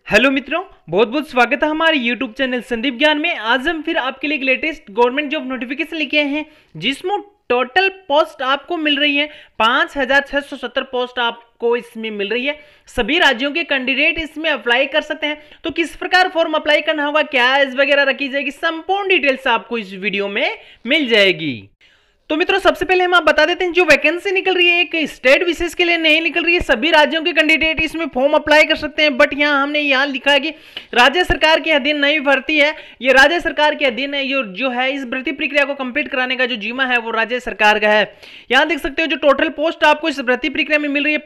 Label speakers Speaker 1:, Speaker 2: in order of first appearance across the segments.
Speaker 1: Hello मित्रों, बहुत बहुत स्वागत है हमारे यूट्यूब चैनल संदीप ज्ञान में। आज हम फिर आपके लिए एक लेटेस्ट गवर्नमेंट जॉब नोटिफिकेशन लेके आए हैं, जिसमें टोटल पोस्ट आपको मिल रही है 5670 पोस्ट आपको इसमें मिल रही है। सभी राज्यों के कैंडिडेट इसमें अप्लाई कर सकते हैं। तो किस प्रकार फॉर्म अप्लाई करना होगा, क्या एज वगैरह रखी जाएगी, संपूर्ण डिटेल्स आपको इस वीडियो में मिल जाएगी। तो मित्रों, सबसे पहले हम आप बता देते हैं, जो वैकेंसी निकल रही है एक स्टेट विशेष के लिए नहीं निकल रही है। सभी राज्यों के कैंडिडेट इसमें फॉर्म अप्लाई कर सकते हैं। बट यहाँ हमने यहाँ लिखा है कि राज्य सरकार के अधीन नई भर्ती है, ये राज्य सरकार के अधीन है। ये जो है इस भर्ती प्रक्रिया को कंप्लीट कराने का जो जिम्मा है वो राज्य सरकार का है। यहाँ देख सकते हो जो टोटल पोस्ट आपको इस भर्ती प्रक्रिया में मिल रही है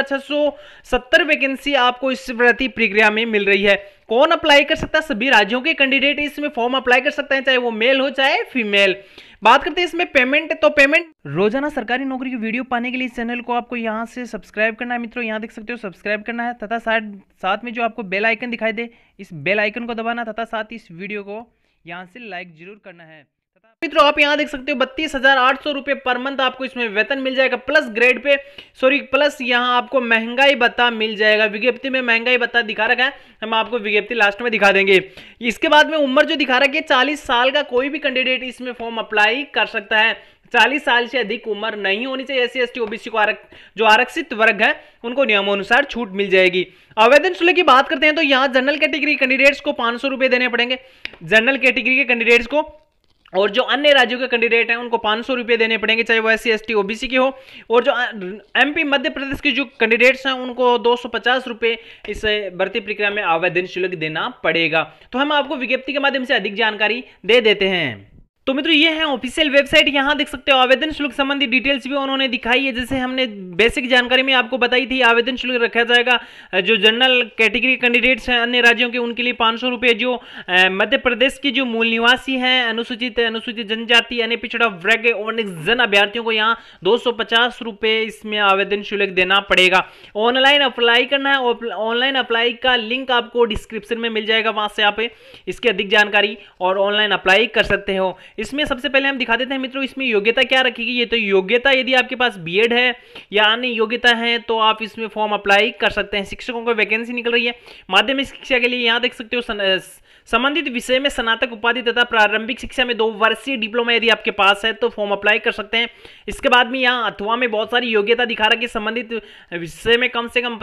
Speaker 1: 5670 वैकेंसी आपको इस भर्ती प्रक्रिया में मिल रही है। कौन अप्लाई कर सकता है? सभी राज्यों के कैंडिडेट इसमें फॉर्म अप्लाई कर सकते हैं, चाहे वो मेल हो चाहे फीमेल। बात करते हैं इसमें पेमेंट। तो पेमेंट रोजाना सरकारी नौकरी की वीडियो पाने के लिए इस चैनल को आपको यहां से सब्सक्राइब करना है मित्रों। यहां देख सकते हो सब्सक्राइब करना है तथा साथ में जो आपको बेल आइकन दिखाई दे, इस बेल आइकन को दबाना तथा साथ ही इस वीडियो को यहां से लाइक जरूर करना है। मित्रों, आप यहां देख सकते हो 32,800 रुपए पर मंथ आपको इसमें वेतन मिल जाएगा। प्लस ग्रेड पे प्लस यहां आपको महंगाई भत्ता मिल जाएगा। विज्ञप्ति में महंगाई भत्ता दिखा रखा है, हम आपको विज्ञप्ति लास्ट में दिखा देंगे। इसके बाद में उम्र जो दिखा रखी है 40 साल का कोई भी कैंडिडेट इसमें फॉर्म अप्लाई कर सकता है। 40 साल से अधिक उम्र नहीं होनी चाहिए। SC ST OBC को जो आरक्षित वर्ग है उनको नियमानुसार छूट मिल जाएगी। आवेदन शुल्क की बात करते हैं तो यहाँ जनरल कैटेगरी कैंडिडेट्स को 500 रुपए देने पड़ेंगे, जनरल कैटेगरी के कैंडिडेट्स को। और जो अन्य राज्यों के कैंडिडेट हैं उनको 500 रुपए देने पड़ेंगे, चाहे वो SC ST OBC के हो। और जो MP मध्य प्रदेश के जो कैंडिडेट्स हैं उनको 250 रुपए इस भर्ती प्रक्रिया में आवेदन शुल्क देना पड़ेगा। तो हम आपको विज्ञप्ति के माध्यम से अधिक जानकारी दे देते हैं। तो मित्रों, ये है ऑफिशियल वेबसाइट। यहाँ देख सकते हो आवेदन शुल्क संबंधी डिटेल्स भी उन्होंने दिखाई है। जैसे हमने बेसिक जानकारी में आपको बताई थी, आवेदन शुल्क रखा जाएगा जो जनरल कैटेगरी कैंडिडेट्स हैं अन्य राज्यों के उनके लिए 500 रुपये। जो मध्य प्रदेश के जो मूल निवासी हैं, अनुसूचित जनजाति, अन्य पिछड़ा वर्ग और जन अभ्यर्थियों को यहाँ 250 रुपये इसमें आवेदन शुल्क देना पड़ेगा। ऑनलाइन अप्लाई करना है, ऑनलाइन अप्लाई का लिंक आपको डिस्क्रिप्शन में मिल जाएगा, वहां से आप इसकी अधिक जानकारी और ऑनलाइन अप्लाई कर सकते हो। इसमें सबसे पहले हम दिखा देते हैं मित्रों, इसमें योग्यता क्या रखेगी। ये तो योग्यता, यदि आपके पास बीएड है या अन्य योग्यता है तो आप इसमें फॉर्म अप्लाई कर सकते हैं। शिक्षकों को वैकेंसी निकल रही है माध्यमिक शिक्षा के लिए। यहाँ देख सकते हो संबंधित विषय में स्नातक उपाधि तथा प्रारंभिक शिक्षा में 2 वर्षीय डिप्लोमा यदि आपके पास है तो फॉर्म अप्लाई कर सकते हैं। इसके बाद में यहाँ अथवा में बहुत सारी योग्यता दिखा रहा है कि संबंधित विषय में कम से कम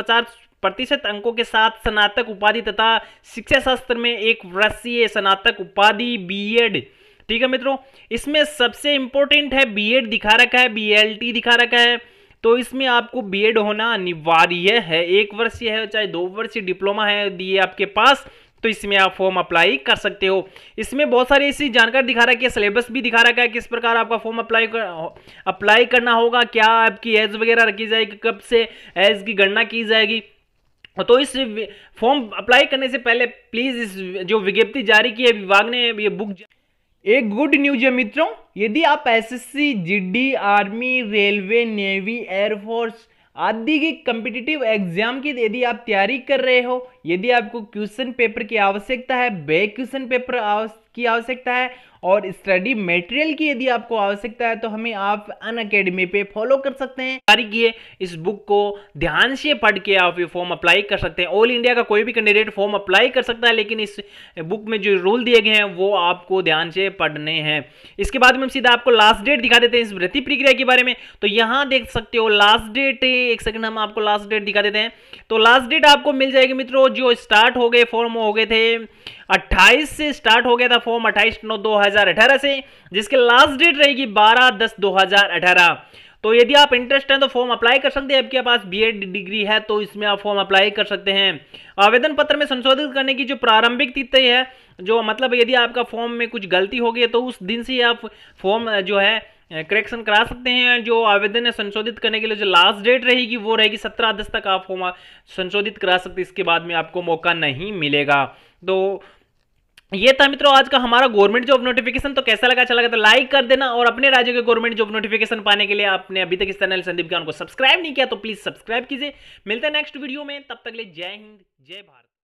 Speaker 1: 50% अंकों के साथ स्नातक उपाधि तथा शिक्षा शास्त्र में 1 वर्षीय स्नातक उपाधि बीएड। ठीक है मित्रों, इसमें सबसे इंपॉर्टेंट है बीएड दिखा रखा है, BLT दिखा रखा है। तो इसमें आपको बीएड होना अनिवार्य है। 1 वर्षीय है चाहे 2 वर्षीय डिप्लोमा है यदि आपके पास, तो इसमें आप फॉर्म अप्लाई कर सकते हो। इसमें बहुत सारी ऐसी जानकारी दिखा रहा है कि सिलेबस भी दिखा रखा है, किस प्रकार आपका फॉर्म अप्लाई करना होगा, क्या आपकी एज वगैरह रखी जाएगी, कब से एज की गणना की जाएगी। तो इस फॉर्म अप्लाई करने से पहले प्लीज इस जो विज्ञप्ति जारी की है विभाग ने, ये बुक एक गुड न्यूज है मित्रों। यदि आप SSC GD army railway navy air force आदि की कम्पिटिटिव एग्जाम की यदि आप तैयारी कर रहे हो, यदि आपको क्वेश्चन पेपर की आवश्यकता है, बैक क्वेश्चन पेपर की आवश्यकता है और स्टडी मटेरियल की यदि आपको आवश्यकता है, तो हमें आप अनअकैडमी पे फॉलो कर सकते हैं। जारी किए इस बुक को ध्यान से पढ़ के आप ये फॉर्म अप्लाई कर सकते हैं। ऑल इंडिया का कोई भी कैंडिडेट फॉर्म अप्लाई कर सकता है, लेकिन इस बुक में जो रूल दिए गए हैं वो आपको ध्यान से पढ़ने हैं। इसके बाद में हम सीधा आपको लास्ट डेट दिखा देते हैं इस भर्ती प्रक्रिया के बारे में। तो यहाँ देख सकते हो लास्ट डेट, एक सेकंड हम आपको लास्ट डेट दिखा देते हैं। तो लास्ट डेट आपको मिल जाएगी मित्रों, जो स्टार्ट हो गए फॉर्म हो गए थे 28 से स्टार्ट हो गया था फॉर्म 28/9/2018 से, जिसके लास्ट डेट रहेगी 12/10/2018। तो यदि आप इंटरेस्ट हैं तो फॉर्म अप्लाई कर सकते हैं। आपके पास बीएड डिग्री है तो इसमें आप फॉर्म अप्लाई कर सकते हैं। आवेदन पत्र में संशोधित करने की जो प्रारंभिक तिथि है, जो मतलब यदि आपका फॉर्म में कुछ गलती हो गई तो उस दिन से आप फॉर्म जो है करेक्शन करा सकते हैं। जो आवेदन है संशोधित करने के लिए जो लास्ट डेट रहेगी वो रहेगी 17 अगस्त तक आप फॉर्म संशोधित करा सकते हैं। इसके बाद में आपको मौका नहीं मिलेगा। तो ये था मित्रों आज का हमारा गवर्नमेंट जॉब नोटिफिकेशन। तो कैसा लगा, अच्छा लगा तो लाइक कर देना। और अपने राज्य के गवर्नमेंट जॉब नोटिफिकेशन पाने के लिए आपने अभी तक इस चैनल संदीप ज्ञान को सब्सक्राइब नहीं किया तो प्लीज सब्सक्राइब कीजिए। मिलते हैं नेक्स्ट वीडियो में, तब तक के लिए जय हिंद जय भारत।